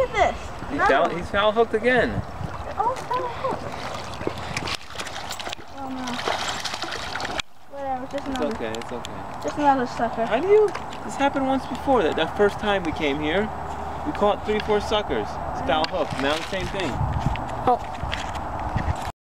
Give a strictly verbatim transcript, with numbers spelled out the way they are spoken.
at this. He's foul, he's foul hooked again. Oh, foul hooked. Oh no. Whatever, just It's another. okay, it's okay. Just another sucker. How do you? This happened once before. That that first time we came here, we caught three, four suckers. It's foul hooked. Now the same thing. Oh.